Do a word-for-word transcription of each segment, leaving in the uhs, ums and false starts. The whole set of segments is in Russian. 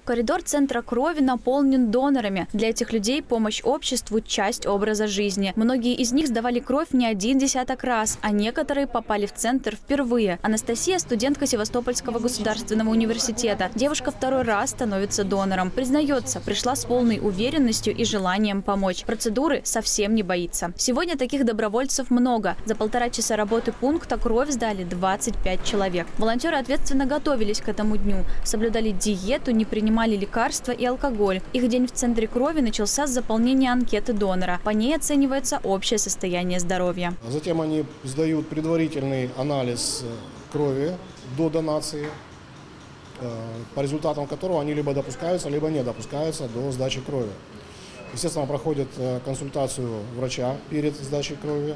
Коридор центра крови наполнен донорами. Для этих людей помощь обществу – часть образа жизни. Многие из них сдавали кровь не один десяток раз, а некоторые попали в центр впервые. Анастасия – студентка Севастопольского государственного университета. Девушка второй раз становится донором. Признается, пришла с полной уверенностью и желанием помочь. Процедуры совсем не боится. Сегодня таких добровольцев много. За полтора часа работы пункта кровь сдали двадцать пять человек. Волонтеры ответственно готовились к этому дню. Соблюдали диету, не принимали лекарства и алкоголь. Их день в центре крови начался с заполнения анкеты донора. По ней оценивается общее состояние здоровья. Затем они сдают предварительный анализ крови до донации, по результатам которого они либо допускаются, либо не допускаются до сдачи крови. Естественно, проходят консультацию врача перед сдачей крови.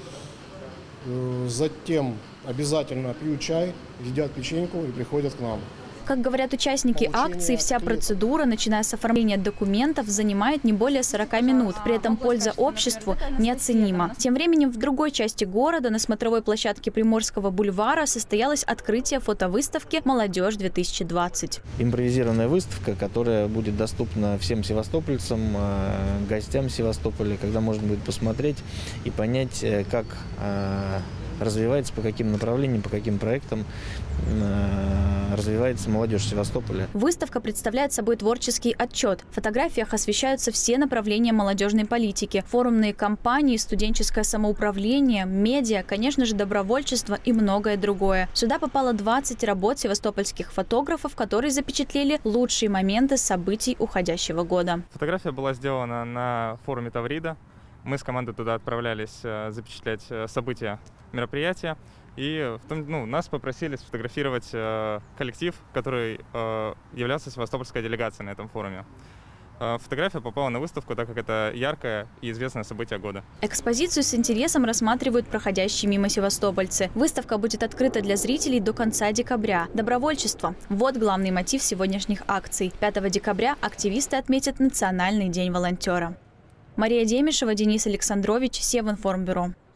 Затем обязательно пьют чай, едят печеньку и приходят к нам. Как говорят участники акции, вся процедура, начиная с оформления документов, занимает не более сорока минут. При этом польза обществу неоценима. Тем временем в другой части города, на смотровой площадке Приморского бульвара, состоялось открытие фотовыставки «Молодежь-две тысячи двадцать». Импровизированная выставка, которая будет доступна всем севастопольцам, гостям Севастополя, когда можно будет посмотреть и понять, как развивается, по каким направлениям, по каким проектам развивается молодежь Севастополя. Выставка представляет собой творческий отчет. В фотографиях освещаются все направления молодежной политики. Форумные кампании, студенческое самоуправление, медиа, конечно же, добровольчество и многое другое. Сюда попало двадцать работ севастопольских фотографов, которые запечатлели лучшие моменты событий уходящего года. Фотография была сделана на форуме Таврида. Мы с командой туда отправлялись запечатлять события мероприятия. И в том, ну, нас попросили сфотографировать э, коллектив, который э, являлся севастопольской делегацией на этом форуме. Э, фотография попала на выставку, так как это яркое и известное событие года. Экспозицию с интересом рассматривают проходящие мимо севастопольцы. Выставка будет открыта для зрителей до конца декабря. Добровольчество – вот главный мотив сегодняшних акций. пятого декабря активисты отметят Национальный день волонтера. Мария Демишева, Денис Александрович, Севинформбюро.